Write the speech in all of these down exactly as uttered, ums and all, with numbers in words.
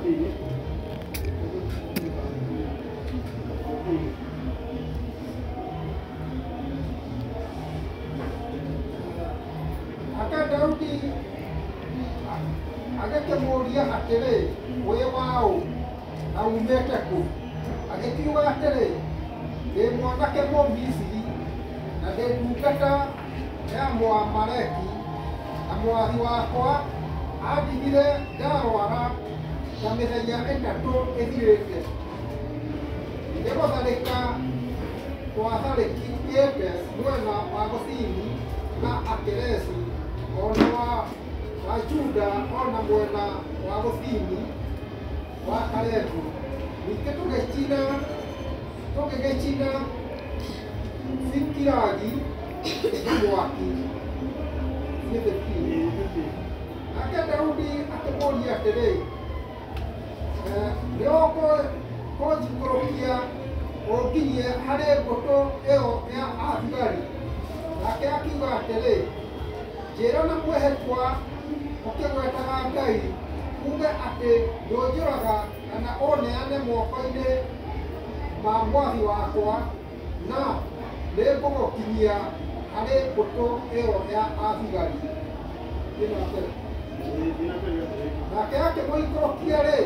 Aka Daudi agakĩmũria atĩrĩ wĩ waũ na umĩte kũ, agĩkiuga atĩrĩ ndĩ mwanake Mũmisiri na ndĩ ndungata ya Mũamaleki na mwathi wakwa andigire ndarwara ta mĩthenya ĩtatũ ĩthirĩte. Nĩgũtharĩka twatharĩkĩte mwena wa gũthini na Akeresi ona wa wa Juda ona mwena wa gũthini wa Kalebu. Ningĩ tũgĩcina tũgĩgĩcina Zikilagi na mwaki. Nake Daudi akĩmũria atĩrĩ nĩ ũkũnjikũrũkia ũnginyie harĩ mbũtũ ĩyo ya athigari? Nake akiuga atĩrĩ njĩra na mwĩhĩtwa ũkĩgwetaga Ngai uge atĩ ndũnjũraga kana ũneane moko-inĩ ma mwathi wakwa na nĩngũgũkinyia harĩ mbũtũ ĩyo ya athigari. Nake akĩmũikũrũkia rĩ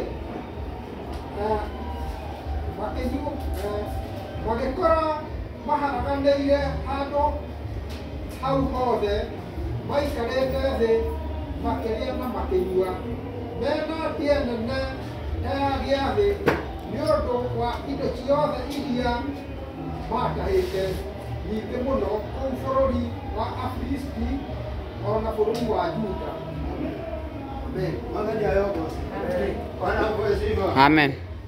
magĩkora maharaganĩire handũ hau hothe maikarĩte thĩ makĩrĩa na makĩnyua mena ndĩa nene ya gĩathĩ nĩ ũndũ wa indo ciothe iria matahĩte nyingĩ mũno kũu bũrũri wa Afilisti ona bũrũri wa Juda. Amen.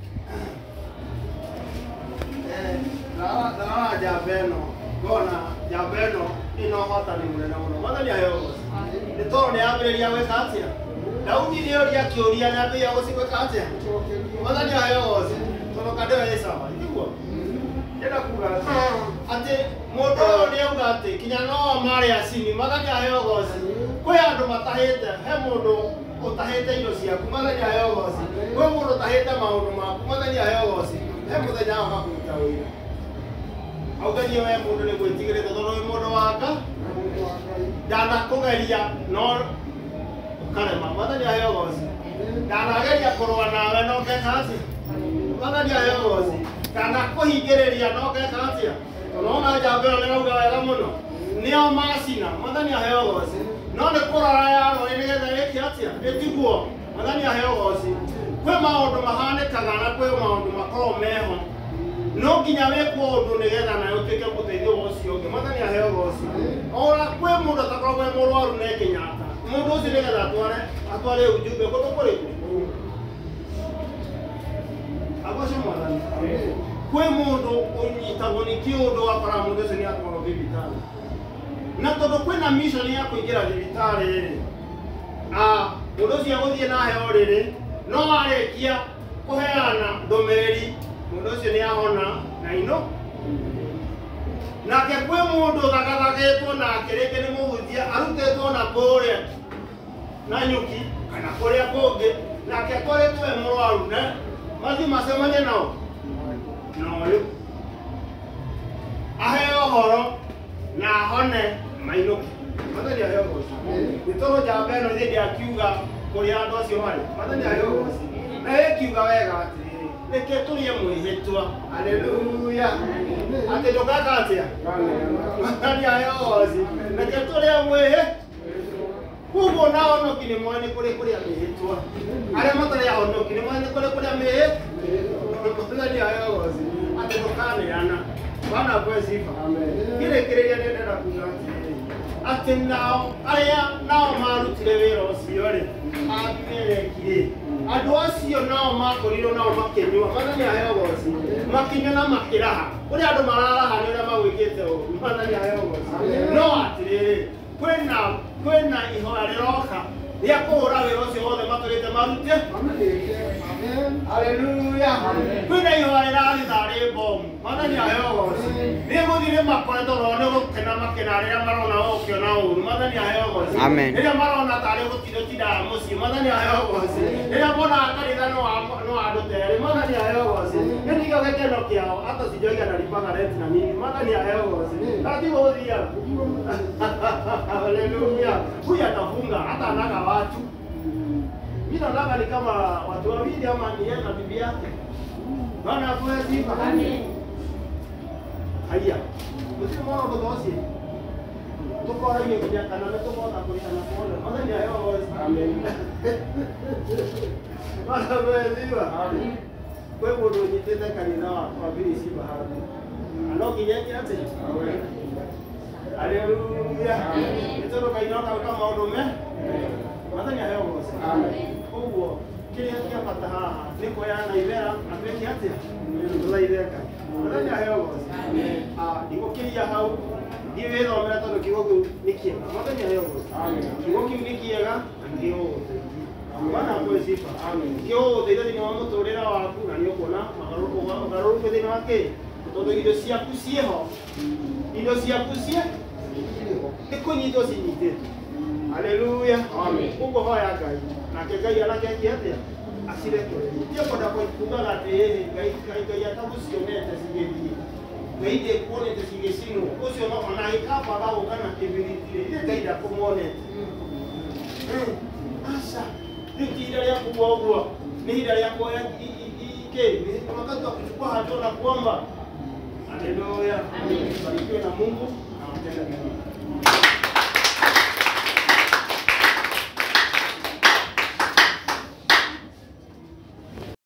Ndarora njamba ĩno ngona njamba ĩno ĩna ũhotani mũnene mũno. Mwathani aheo ũhoti. Nĩ tondũ nĩ yambĩrĩria gwĩka atĩa? Daudi nĩoria kĩũria nĩ ambĩrĩria gwĩka atĩa? Mwathani aheo ũhoti. Tondũ kandĩo ĩ sawa. Itiguo? Ndĩrenda kuuga atĩ mũndũ ũyũ nĩ auga atĩ kinya no marĩ acini. Mwathani aheo ũhoti. Kwĩ andũ matahĩte, he mũndũ ũtahĩte indo ciaku. Mwathani aheo ũhoti. Kwĩ mũndũ ũtahĩte maũndũ maku. Mwathani aheo ũhoti. He mũthenya wa kũruta wĩra. Auganie we mũndũ nĩ gwĩtigĩrĩte tondũ wĩ mũndũ wanga ndanakũgeria no ũkarema. Mwathani aheo ũhoti. Ndanageria kũrũa nawe no ngeka atĩa? Mwathani aheo ũhoti. Ndanakũhingĩrĩria no ngeka atĩa? Tondũ ona njamba ĩyo nĩrauga wega mũno nĩo macina. Mwathani aheo ũhoti. No nĩ kũrora yarora nĩgetha ĩke atĩa? Ĩtiguo. Mwathani aheo ũhoti. Kwĩ maũndũ mahanĩkaga na kwĩ maũndũ makorwo meho no nginya wĩkwo ũndũ nĩgetha nayo ũtuĩke mũteithio wa ũcio ũngĩ. Mwathani aheo ũhoti. Ona kwĩ mũndũ atakoragwo e mũrwaru na Kenyatta mũndũ ũcio nĩgetha atware atware ujumbe kũndũ kũrĩkũ? Agoco Mwathani. Kwĩ mũndũ ũnyitagwo nĩ kĩũndũ wakora mũndũ ũcio nĩ atwarwo thibitarĩ na tondũ kwĩna mission ya kũingĩra thibitarĩ rĩ mũndũ ũcio agũthiĩ na heo rĩrĩ no arĩkia kũheana ndũmĩrĩri mũndũ ũcio nĩ ahona na ino. Nake kwĩ mũndũ thagathagĩtwo nake rĩngĩ nĩ mũhunjia arutĩtwo na kũrĩa na nyuki kana kũrĩa kũngĩ nake akoretwo e mũrwaru na mathiĩ macemanie nao na ũyũ aheo ũhoro na ahone mainũke. Mwathani aheo ũhoti. Nĩ tondũ njamba ĩno hĩndĩ akiuga kũrĩa andũ acio marĩ. Mwathani aheo ũhoti. Na ĩkiuga wega atĩrĩrĩ reke tũrĩe mwĩhĩtwa. Haleluya. Atĩ ndũgeka atĩa? Mwathani aheo ũhoti. Reke tũrĩe mwĩhĩtwa. Koguo na honoki nĩ moĩ nĩ kũrĩ kũrĩa mĩhĩtwa. Arĩa matarĩ ahonoki nĩ moĩ nĩ kũrĩ kũrĩa mĩhĩtwa. Mwathani aheo ũhoti. Atĩ ndũkanĩana. Bwana apewe sifa. Kĩrĩkĩrĩria nĩ ndĩrenda kuuga atĩ nao arĩa nao marutire wĩra ũcio rĩ Abimeleki andũ acio nao makorirwo nao makĩnyua. Mwathani aheo ũhoti. Makĩnyua na makĩraha. Ũrĩa andũ mararaha nĩ ũrĩa magwĩkĩte ũũru. Mwathani aheo ũhoti. No atĩrĩrĩ kwĩna kwĩna ihoya rĩroka ya kora wĩra ũcio wothe matũrĩte marute. Haleluya. Kwĩna ihũa rĩrarĩ bomu. Mwathani aheo goci. Nĩ gũthiĩ makoretwo nĩ gũkena makena rĩrĩa marona ũkĩona ũru. Mwathani aheo goci. Rĩrĩa marona tarĩ gũtinda tindaga mũciĩ. Mwathani aheo goci. Rĩrĩa mona kanitha no andũ terĩ. Mwathani aheo goci. Nĩ nĩkĩo gĩkeno kĩao hata sijoiga nalipaga rent na nini. Mwathani aheo goci. Taratibu ũthia. Haleluya. Huyu atafunga hata anaga watu. Mimi naona ni kama watu wawili ama ni yeye na bibi yake. Bwana apoe sifa. Amen. Haya. Mtu mmoja ndo dosi. Tuko hiyo kwa kana na tuko na kwa na kwa. Bwana ni hayo. Amen. Bwana apoe sifa. Amen. Kwa hiyo ndio nitenda kanina kwa bili sifa hapo. Anokinyeki ate. Amen. Haleluya. Nitoro kainoka kama maundume. Mwathani aheo goci. Koguo kiria kia bata haha ni kuheana ithera atwĩke atĩa tũthaitheka. Mwathani aheo goci. Ah, ndigũkĩria hau thiĩ wĩthomere tondũ kiugo kĩu nĩ kĩega. Mwathani aheo goci. Kiugo kĩu nĩ kĩega na nĩgĩgũgũteithia. Bwana apoe sifa. Kĩgũgũteithia thĩinĩ wa mũtũrĩre waku na nĩ ũkuona ũgarũrũku thĩinĩ wa kĩ tondũ indo ciaku ciĩho. Indo ciaku ciĩ nĩ kũnyitwo cinyitĩtwo. Haleluya. Amen. Mungu hoya Ngai. Nake Ngai anake atia acirekererie. Ndio kwenda kuifunga ati eh Ngai Ngai atagucionete cigĩthiĩ. Ngai ndekuonete cigĩcinwo. Ũcio no ona ikabaga gũkana kĩbiriti. Nĩ Ngai ndakũmuonete. Asa. Rĩu ihinda rĩa kuga ũguo nĩ ihinda rĩa kuoya ikĩ. Wakati wa kuchukua hatua na kuomba. Haleluya. Barikiwe na Mungu na watende mema.